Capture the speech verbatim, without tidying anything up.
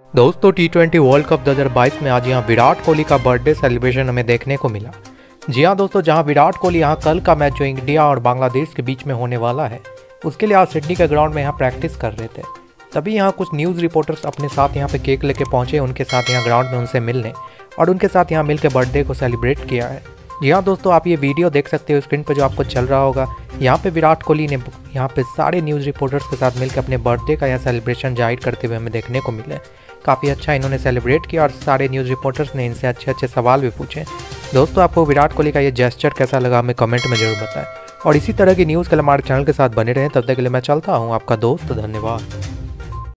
दोस्तों T twenty world cup दो हज़ार बाईस में आज यहाँ विराट कोहली का बर्थडे सेलिब्रेशन हमें देखने को मिला। जी हाँ दोस्तों, जहाँ विराट कोहली यहाँ कल का मैच जो इंडिया और बांग्लादेश के बीच में होने वाला है उसके लिए आज सिडनी के ग्राउंड में यहाँ प्रैक्टिस कर रहे थे। तभी यहाँ कुछ न्यूज़ रिपोर्टर्स अपने साथ यहाँ पे केक लेके पहुँचे, उनके साथ यहाँ ग्राउंड में उनसे मिलने और उनके साथ यहाँ मिलकर बर्थडे को सेलिब्रेट किया है। जी हाँ दोस्तों, आप ये वीडियो देख सकते हो स्क्रीन पर जो आपको चल रहा होगा। यहाँ पे विराट कोहली ने यहाँ पे सारे न्यूज़ रिपोर्टर्स के साथ मिलकर अपने बर्थडे का यह सेलिब्रेशन जाहिर करते हुए हमें देखने को मिले। काफ़ी अच्छा इन्होंने सेलिब्रेट किया और सारे न्यूज़ रिपोर्टर्स ने इनसे अच्छे अच्छे सवाल भी पूछे। दोस्तों आपको विराट कोहली का ये जेस्चर कैसा लगा हमें कमेंट में जरूर बताएं और इसी तरह की न्यूज़ के लिए हमारे चैनल के साथ बने रहें। तब तक के लिए मैं चलता हूँ, आपका दोस्त, धन्यवाद।